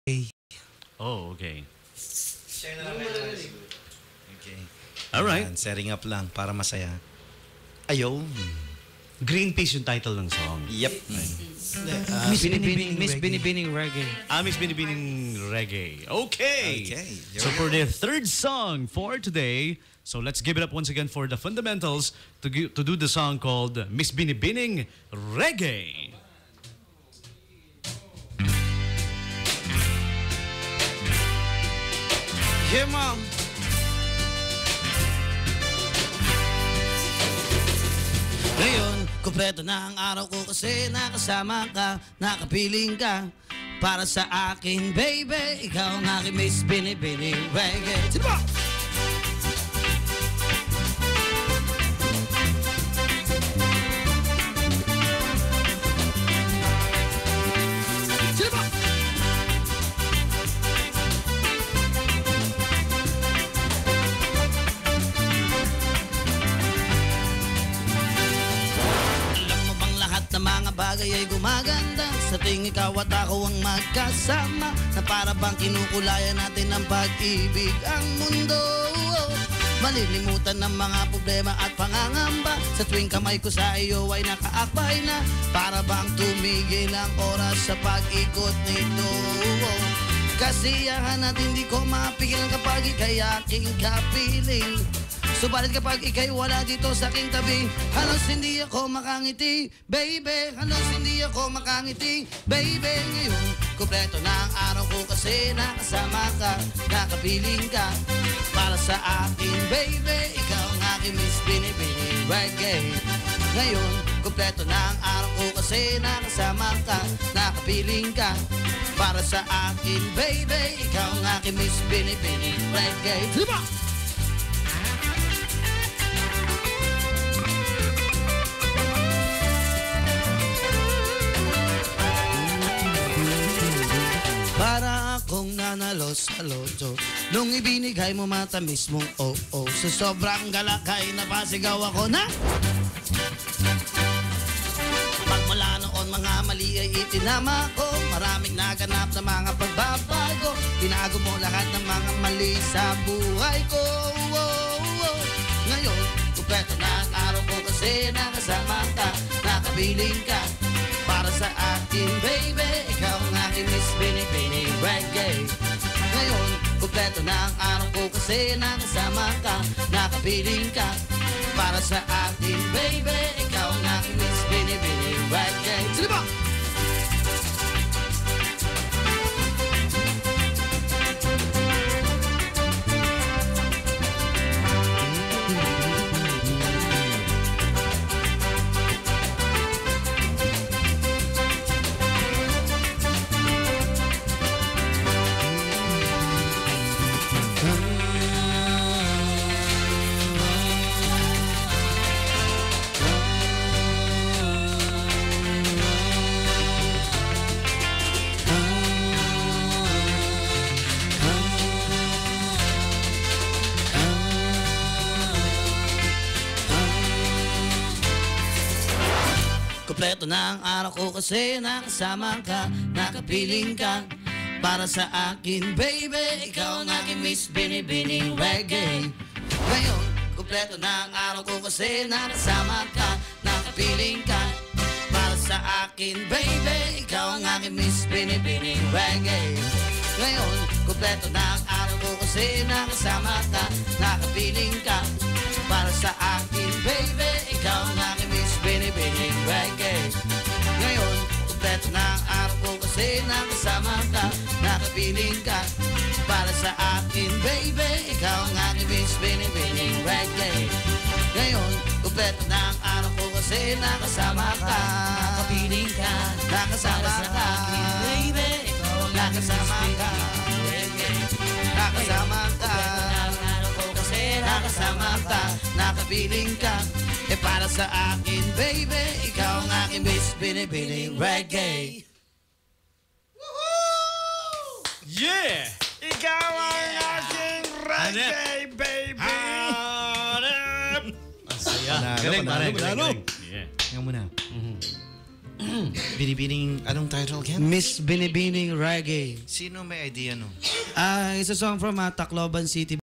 Oh, okay. Share na lang kayo siguro. Okay. Alright. Ayan, setting up lang para masaya. Ayaw. Green Peace yung title ng song. Yep. Miss Binibining Reggae. Miss Binibining Reggae. Okay. Okay. So for the third song for today, so let's give it up once again for the Fundamentals to do the song called Miss Binibining Reggae. Yeah, Mom. Ngayon, kumpleto na ang araw ko kasi nakasama ka, nakapiling ka. Para sa akin, baby, ikaw ang aking Miss Binibining Reggae. Sino ba? Sino ba? Ng mga bagay ay gumaganda sa ting ikaw at ako ang magkasama na para bang kinukulayan natin ng pag-ibig ang mundo. Malilimutan ng mga problema at pangangamba sa tuwing kamay ko sa iyo ay nakaakbay na para bang tumigil ang oras sa pag-ikot nito. Kasiyahan at hindi ko mapigilan kapag ika'y aking kapiling. Subalit kapag ika'y wala dito sa aking tabi, halos hindi ako makangiti, baby. Halos hindi ako makangiti, baby. Ngayon, kumpleto na ang araw ko kasi nakasama ka, nakapiling ka. Para sa akin, baby, ikaw ang aking Miss Binibining Reggae. Ngayon, kumpleto na ang araw ko kasi nakasama ka, nakapiling ka. Para sa akin, baby, ikaw ang aking Miss Binibining Reggae. Diba? Para akong nanalo sa loto nung ibinigay mo matamis mong oo. Sa sobrang galakay napasigaw ako na pagmula noon mga mali ay itinama ko. Maraming naganap na mga pagbabago. Binago mo lahat ng mga mali sa buhay ko. Ngayon, kumpleto na ang araw ko kasi nakasama ka, nakabiling ka. Para sa akin, baby, ikaw ang aking Miss Binibining Reggae. Ngayon, kumpleto na ang araw ko kasi nakasama ka, nakapiling ka. Para sa akin, baby, ikaw ang aking Miss Binibining Reggae. Sino ba? Kompleto na ang araw ko kasi nakasama ka, nakapiling ka. Para sa akin, baby, ikaw ang aking Miss Binibining Reggae. Ngayon, kompleto na ang araw ko kasi nakasama ka, nakapiling ka. Para sa akin, baby, ikaw ang aking Miss Binibining Reggae. Ngayon, kompleto na ang araw ko kasi nakasama ka, nakapiling ka. Para sa akin, baby, ikaw ang aking Miss Binibining Reggae. Ngayon, kumpleto na ang araw ko kasi nakasama ka, nakapiling ka. Para sa akin, baby, ikaw ang aking Miss Binibining Reggae. Ngayon, kumpleto na ang araw ko kasi nakasama ka, nakapiling ka. Nakasama ka, baby, ikaw ang nakasama ka, reggae. Nakasama ka, nakasama ka, nakapiling ka. E para sa akin, baby, ikaw ang aking Miss Binibining Reggae. Yeah! Ikaw ang aking reggae, baby! Ang saya. Panalo, Galing, panalo, pare. panalo. Galing. Yeah. Ngayon muna. Binibining, anong title again? Miss Binibining Reggae. Sino may idea no? It's a song from Tacloban City.